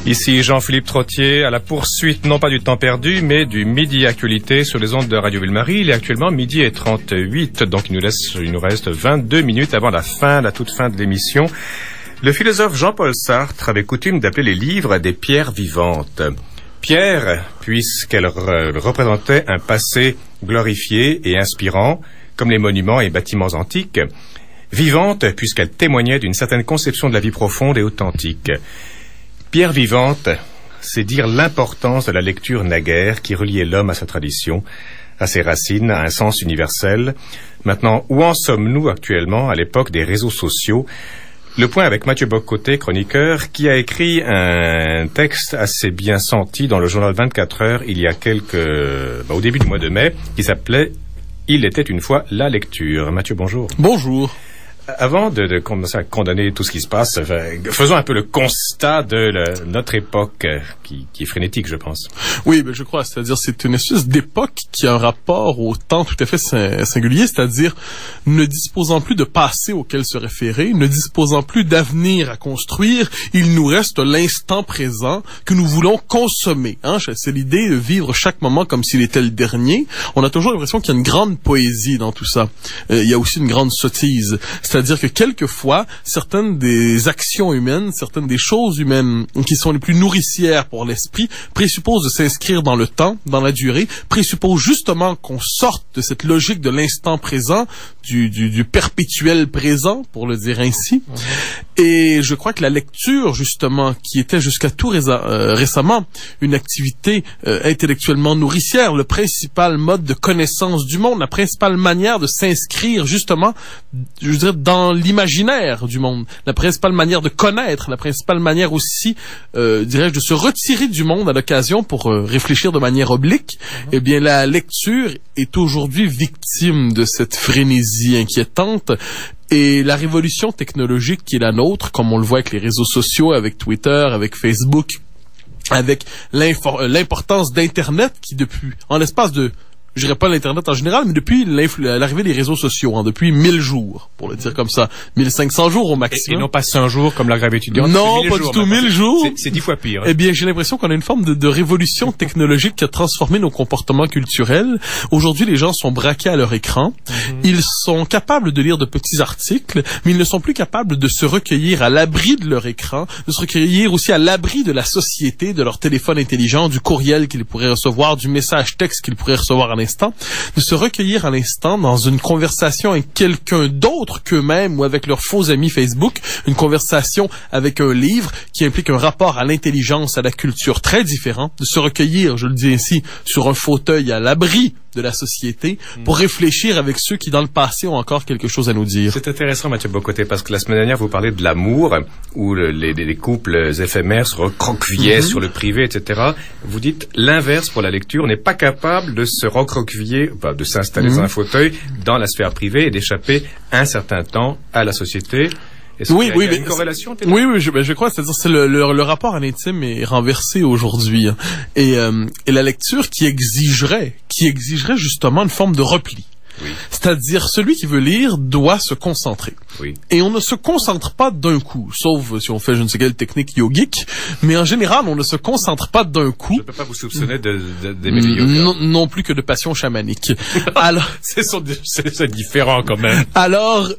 Ici Jean-Philippe Trottier à la poursuite non pas du temps perdu mais du Midi Actualité sur les ondes de Radio Ville-Marie. Il est actuellement 12h38, donc il nous reste 22 minutes avant la toute fin de l'émission. Le philosophe Jean-Paul Sartre avait coutume d'appeler les livres des pierres vivantes. Pierre, puisqu'elle représentait un passé glorifié et inspirant, comme les monuments et bâtiments antiques. Vivante, puisqu'elle témoignait d'une certaine conception de la vie profonde et authentique. Pierre vivante, c'est dire l'importance de la lecture naguère qui reliait l'homme à sa tradition, à ses racines, à un sens universel. Maintenant, où en sommes-nous actuellement à l'époque des réseaux sociaux? Le point avec Mathieu Bock-Côté, chroniqueur, qui a écrit un texte assez bien senti dans le journal 24 heures il y a au début du mois de mai, qui s'appelait « Il était une fois la lecture ». Mathieu, bonjour. Bonjour. Avant de commencer à condamner tout ce qui se passe, faisons un peu le constat de notre époque qui est frénétique, je pense. Oui, je crois. C'est-à-dire, c'est une espèce d'époque qui a un rapport au temps tout à fait singulier, c'est-à-dire ne disposant plus de passé auquel se référer, ne disposant plus d'avenir à construire, il nous reste l'instant présent que nous voulons consommer. C'est l'idée de vivre chaque moment comme s'il était le dernier. On a toujours l'impression qu'il y a une grande poésie dans tout ça. Il y a aussi une grande sottise. C'est-à-dire que quelquefois, certaines des actions humaines, certaines des choses humaines qui sont les plus nourricières pour l'esprit, présupposent de s'inscrire dans le temps, dans la durée, présupposent justement qu'on sorte de cette logique de l'instant présent, du perpétuel présent, pour le dire ainsi. Et je crois que la lecture, justement, qui était jusqu'à tout récemment une activité intellectuellement nourricière, le principal mode de connaissance du monde, la principale manière de s'inscrire, justement, je dirais, dans l'imaginaire du monde, la principale manière de connaître, la principale manière aussi, dirais-je, de se retirer du monde à l'occasion pour réfléchir de manière oblique, eh bien, la lecture est aujourd'hui victime de cette frénésie inquiétante. Et la révolution technologique qui est la nôtre, comme on le voit avec les réseaux sociaux, avec Twitter, avec Facebook, avec l'importance d'Internet qui en l'espace de, je dirais pas l'Internet en général, mais depuis l'arrivée des réseaux sociaux, depuis 1000 jours, pour le dire comme ça, 1500 jours au maximum. Et non pas 100 jours comme la grève étudiante. Non, pas du tout, 1000 jours. C'est 10 fois pire. Eh bien, j'ai l'impression qu'on a une forme de révolution technologique qui a transformé nos comportements culturels. Aujourd'hui, les gens sont braqués à leur écran. Ils sont capables de lire de petits articles, mais ils ne sont plus capables de se recueillir à l'abri de leur écran, de se recueillir aussi à l'abri de la société, de leur téléphone intelligent, du courriel qu'ils pourraient recevoir, du message texte qu'ils pourraient recevoir à l'instant, de se recueillir à l'instant dans une conversation avec quelqu'un d'autre qu'eux-mêmes ou avec leurs faux amis Facebook, une conversation avec un livre qui implique un rapport à l'intelligence, à la culture très différent, de se recueillir, je le dis ainsi, sur un fauteuil à l'abri de la société pour réfléchir avec ceux qui dans le passé ont encore quelque chose à nous dire. C'est intéressant, Mathieu Bock-Côté, parce que la semaine dernière vous parlez de l'amour où les couples éphémères se recroquevillaient sur le privé, etc. Vous dites l'inverse pour la lecture, on n'est pas capable de se recroqueviller, de s'installer dans un fauteuil dans la sphère privée et d'échapper un certain temps à la société. Oui, il y a une corrélation? Oui, je crois, c'est-à-dire c'est le rapport à l'intime est renversé aujourd'hui, et la lecture qui exigerait justement une forme de repli. Oui. C'est-à-dire, celui qui veut lire doit se concentrer. Oui. Et on ne se concentre pas d'un coup, sauf si on fait je ne sais quelle technique yogique, mais en général, on ne se concentre pas d'un coup. Je ne peux pas vous soupçonner d'aimer le yoga. Non plus que de passion chamanique. Alors, c'est différent quand même. Alors,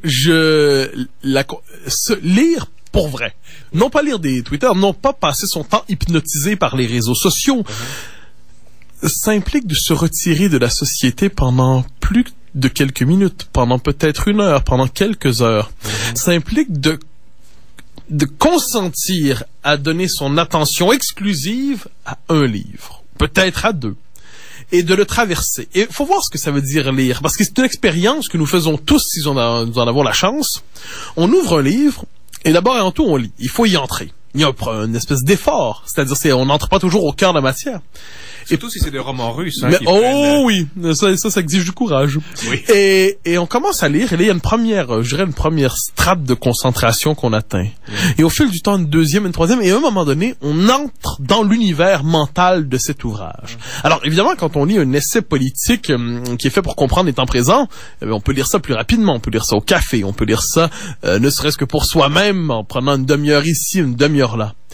lire pour vrai. Non pas lire des Twitter, non pas passer son temps hypnotisé par les réseaux sociaux. Ça implique de se retirer de la société pendant plus de quelques minutes, pendant peut-être 1 heure, pendant quelques heures. Ça implique de consentir à donner son attention exclusive à un livre, peut-être à 2, et de le traverser. Et il faut voir ce que ça veut dire lire, parce que c'est une expérience que nous faisons tous si nous en avons la chance. On ouvre un livre, et d'abord et en tout, on lit. Il faut y entrer. Il y a une espèce d'effort, c'est-à-dire on n'entre pas toujours au cœur de la matière. Surtout si c'est des romans russes. Oui, ça exige du courage. Oui. Et on commence à lire, et là il y a une première strate de concentration qu'on atteint. Et au fil du temps, une deuxième, une troisième, et à un moment donné, on entre dans l'univers mental de cet ouvrage. Alors évidemment, quand on lit un essai politique qui est fait pour comprendre les temps présents, on peut lire ça plus rapidement, on peut lire ça au café, on peut lire ça ne serait-ce que pour soi-même, en prenant une demi-heure ici, une demi-heure là.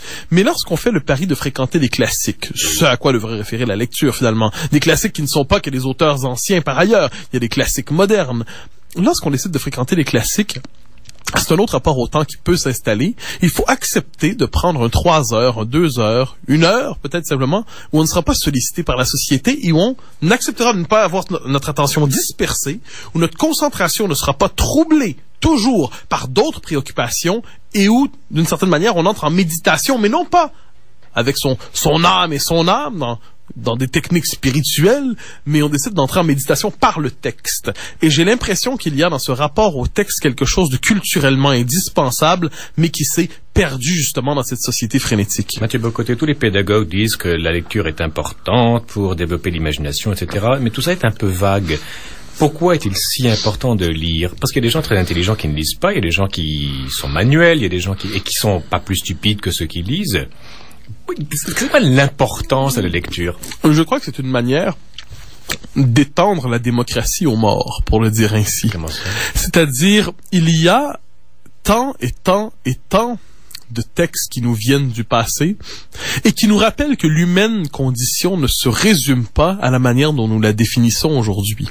Mais lorsqu'on fait le pari de fréquenter les classiques, ce à quoi devrait référer la lecture finalement, des classiques qui ne sont pas que des auteurs anciens par ailleurs, il y a des classiques modernes. Lorsqu'on décide de fréquenter les classiques, c'est un autre rapport au temps qui peut s'installer. Il faut accepter de prendre un 3 heures, un 2 heures, 1 heure, peut-être simplement, où on ne sera pas sollicité par la société et où on acceptera de ne pas avoir notre attention dispersée, où notre concentration ne sera pas troublée toujours par d'autres préoccupations et où, d'une certaine manière, on entre en méditation, mais non pas avec son âme et son âme dans des techniques spirituelles, mais on décide d'entrer en méditation par le texte. Et j'ai l'impression qu'il y a dans ce rapport au texte quelque chose de culturellement indispensable, mais qui s'est perdu justement dans cette société frénétique. Mathieu Bocoté, tous les pédagogues disent que la lecture est importante pour développer l'imagination, etc. Mais tout ça est un peu vague. Pourquoi est-il si important de lire? Parce qu'il y a des gens très intelligents qui ne lisent pas, il y a des gens qui sont manuels, il y a des gens qui sont pas plus stupides que ceux qui lisent. C'est pas l'importance de la lecture. Je crois que c'est une manière d'étendre la démocratie aux morts, pour le dire ainsi. Comment ça? C'est-à-dire, il y a tant et tant et tant de textes qui nous viennent du passé et qui nous rappellent que l'humaine condition ne se résume pas à la manière dont nous la définissons aujourd'hui.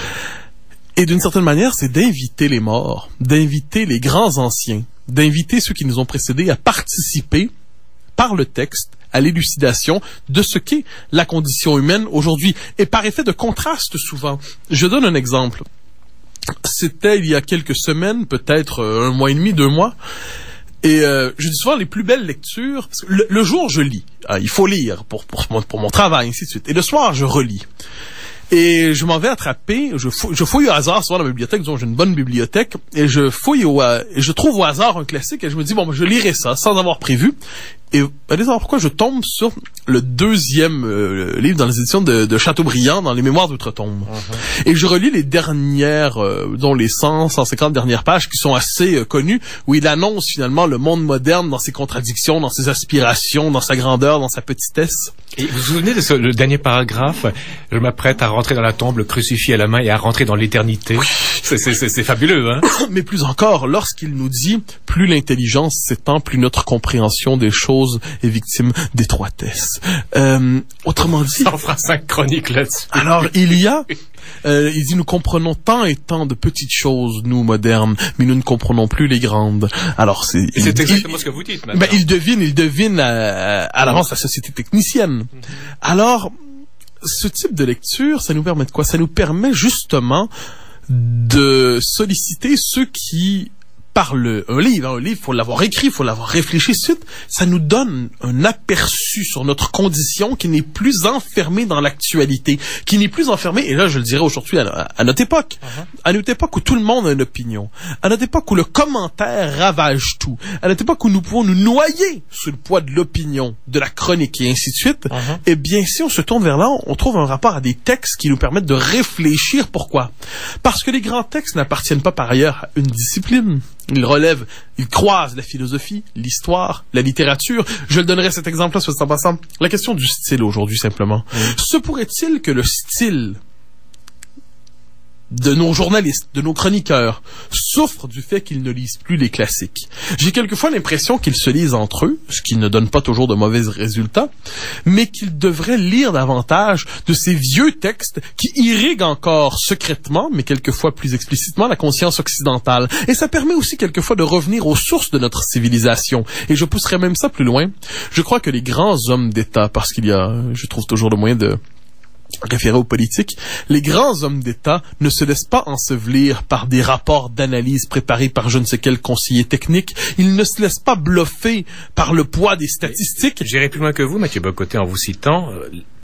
Et d'une certaine manière, c'est d'inviter les morts, d'inviter les grands anciens, d'inviter ceux qui nous ont précédés à participer par le texte à l'élucidation de ce qu'est la condition humaine aujourd'hui. Et par effet de contraste souvent. Je donne un exemple. C'était il y a quelques semaines, peut-être 1 mois et demi, 2 mois. Et je dis souvent les plus belles lectures, parce que le jour je lis, il faut lire pour mon travail, ainsi de suite. Et le soir je relis. Et je m'en vais attraper, je fouille au hasard, souvent dans la bibliothèque, disons j'ai une bonne bibliothèque, et je fouille et je trouve au hasard un classique, et je me dis, bon, je lirai ça, sans avoir prévu. Et allez savoir pourquoi je tombe sur le 2e livre dans les éditions de Chateaubriand, dans les Mémoires d'Outre-Tombe. Et je relis les dernières, dont les 150 dernières pages qui sont assez connues, où il annonce finalement le monde moderne dans ses contradictions, dans ses aspirations, dans sa grandeur, dans sa petitesse. Et vous vous souvenez de le dernier paragraphe? Je m'apprête à rentrer dans la tombe, le crucifix à la main et à rentrer dans l'éternité. Oui. C'est fabuleux, hein? Mais plus encore, lorsqu'il nous dit, plus l'intelligence s'étend, plus notre compréhension des choses est victime d'étroitesse. Autrement dit... On fera 5 chroniques là-dessus. Alors, il dit, nous comprenons tant et tant de petites choses, nous, modernes, mais nous ne comprenons plus les grandes. Alors, c'est exactement ce que vous dites, maintenant. Ben, il devine à l'avance la société technicienne. Alors, ce type de lecture, ça nous permet de quoi? Ça nous permet justement de solliciter ceux qui parlent. Un livre, faut l'avoir écrit, faut l'avoir réfléchi suite. Ça nous donne un aperçu sur notre condition qui n'est plus enfermée dans l'actualité, qui n'est plus enfermée, et là je le dirais aujourd'hui à notre époque, à notre époque où tout le monde a une opinion, à notre époque où le commentaire ravage tout, à notre époque où nous pouvons nous noyer sous le poids de l'opinion, de la chronique et ainsi de suite. Eh bien, si on se tourne vers là, on trouve un rapport à des textes qui nous permettent de réfléchir. Pourquoi? Parce que les grands textes n'appartiennent pas par ailleurs à une discipline. Ils croisent la philosophie, l'histoire, la littérature. Je le donnerai cet exemple-là, soit en passant. La question du style aujourd'hui, simplement. Se pourrait-il que le style de nos journalistes, de nos chroniqueurs, souffrent du fait qu'ils ne lisent plus les classiques? J'ai quelquefois l'impression qu'ils se lisent entre eux, ce qui ne donne pas toujours de mauvais résultats, mais qu'ils devraient lire davantage de ces vieux textes qui irriguent encore secrètement, mais quelquefois plus explicitement, la conscience occidentale. Et ça permet aussi quelquefois de revenir aux sources de notre civilisation. Et je pousserais même ça plus loin. Je crois que les grands hommes d'État, parce qu'il y a, je trouve toujours le moyen de référé aux politiques, les grands hommes d'État ne se laissent pas ensevelir par des rapports d'analyse préparés par je ne sais quel conseiller technique. Ils ne se laissent pas bluffer par le poids des statistiques. J'irai plus loin que vous, Mathieu Bocoté, en vous citant.